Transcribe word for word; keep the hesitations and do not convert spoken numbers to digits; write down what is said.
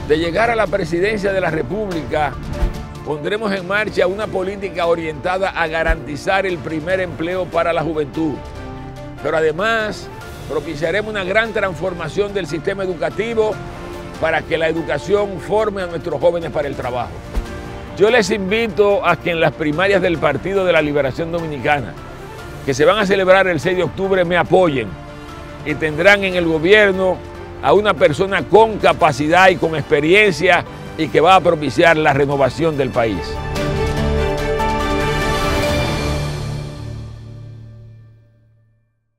De llegar a la presidencia de la República, pondremos en marcha una política orientada a garantizar el primer empleo para la juventud. Pero además, propiciaremos una gran transformación del sistema educativo para que la educación forme a nuestros jóvenes para el trabajo. Yo les invito a que en las primarias del Partido de la Liberación Dominicana, que se van a celebrar el seis de octubre, me apoyen y tendrán en el gobierno a una persona con capacidad y con experiencia y que va a propiciar la renovación del país.